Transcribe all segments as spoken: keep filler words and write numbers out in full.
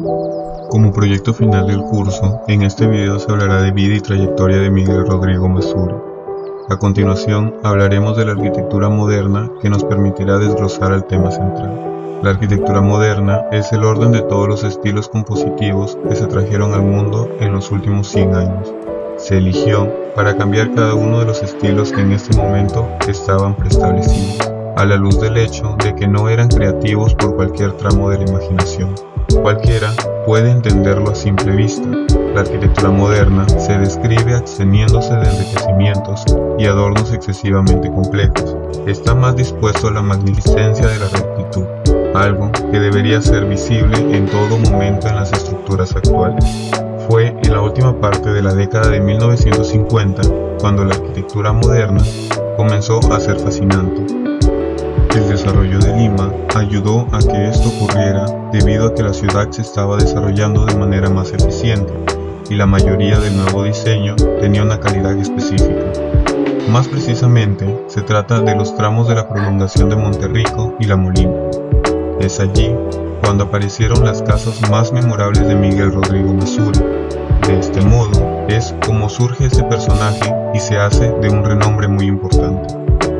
Como proyecto final del curso, en este video se hablará de vida y trayectoria de Miguel Rodrigo Masure. A continuación, hablaremos de la arquitectura moderna que nos permitirá desglosar el tema central. La arquitectura moderna es el orden de todos los estilos compositivos que se trajeron al mundo en los últimos cien años. Se eligió para cambiar cada uno de los estilos que en este momento estaban preestablecidos, a la luz del hecho de que no eran creativos por cualquier tramo de la imaginación. Cualquiera puede entenderlo a simple vista. La arquitectura moderna se describe absteniéndose de enriquecimientos y adornos excesivamente complejos. Está más dispuesto a la magnificencia de la rectitud, algo que debería ser visible en todo momento en las estructuras actuales. Fue en la última parte de la década de mil novecientos cincuenta cuando la arquitectura moderna comenzó a ser fascinante. El desarrollo de Lima ayudó a que esto ocurriera debido a que la ciudad se estaba desarrollando de manera más eficiente y la mayoría del nuevo diseño tenía una calidad específica. Más precisamente, se trata de los tramos de la prolongación de Monterrico y La Molina. Es allí cuando aparecieron las casas más memorables de Miguel Rodrigo Masure. De este modo, es como surge este personaje y se hace de un renombre muy importante.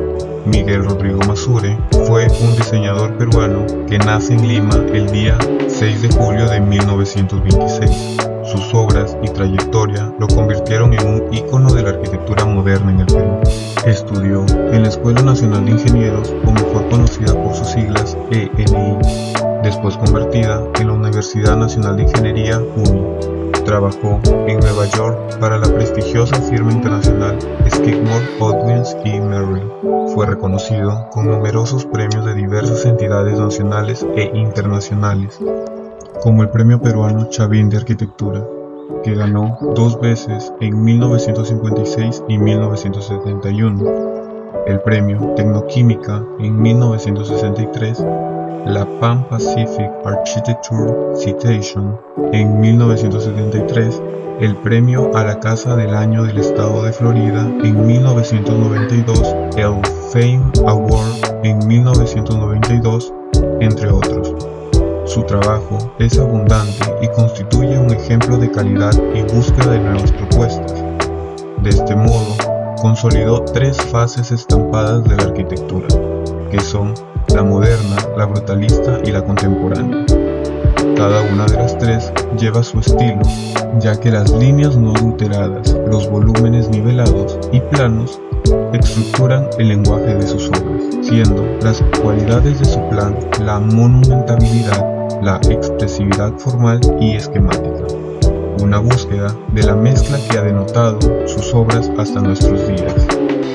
Miguel Rodrigo Masure fue un diseñador peruano que nace en Lima el día seis de julio de mil novecientos veintiséis. Sus obras y trayectoria lo convirtieron en un ícono de la arquitectura moderna en el Perú. Estudió en la Escuela Nacional de Ingenieros, o mejor conocida por sus siglas E N I, después convertida en la Universidad Nacional de Ingeniería U N I. Trabajó en Nueva York para la prestigiosa firma internacional Skidmore, Owings y Merrill. Fue reconocido con numerosos premios de diversas entidades nacionales e internacionales, como el Premio Peruano Chavín de Arquitectura, que ganó dos veces en mil novecientos cincuenta y seis y mil novecientos setenta y uno, el Premio Tecnoquímica en mil novecientos sesenta y tres, la Pan Pacific Architecture Citation en mil novecientos setenta y tres, el Premio a la Casa del Año del Estado de Florida en mil novecientos noventa y dos, el Fame Award en mil novecientos noventa y dos, entre otros. Su trabajo es abundante y constituye un ejemplo de calidad y búsqueda de nuevas propuestas. De este modo, consolidó tres fases estampadas de la arquitectura, que son la moderna, la brutalista y la contemporánea. Cada una de las tres lleva su estilo, ya que las líneas no adulteradas, los volúmenes nivelados y planos estructuran el lenguaje de sus obras, siendo las cualidades de su plan la monumentabilidad, la expresividad formal y esquemática, una búsqueda de la mezcla que ha denotado sus obras hasta nuestros días,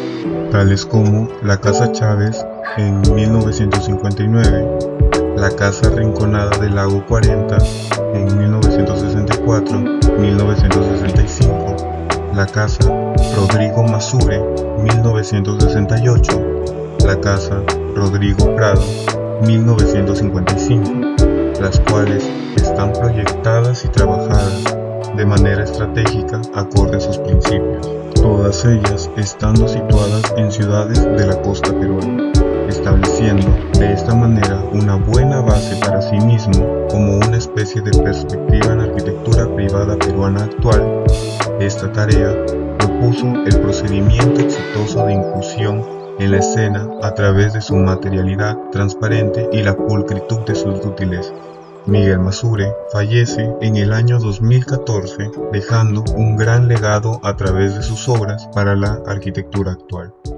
tales como la Casa Chávez en mil novecientos cincuenta y nueve, la Casa Rinconada del Lago cuarenta en mil novecientos sesenta y cuatro a mil novecientos sesenta y cinco, la Casa Rodrigo Masure mil novecientos sesenta y ocho, la Casa Rodrigo Prado mil novecientos cincuenta y cinco, las cuales están proyectadas y trabajadas de manera estratégica acorde a sus principios, todas ellas estando situadas en ciudades de la costa peruana, estableciendo de esta manera una buena base para sí mismo como una especie de perspectiva en la arquitectura privada peruana actual. Esta tarea propuso el procedimiento exitoso de inclusión en la escena a través de su materialidad transparente y la pulcritud de sus sutilezas. Miguel Masure fallece en el año dos mil catorce, dejando un gran legado a través de sus obras para la arquitectura actual.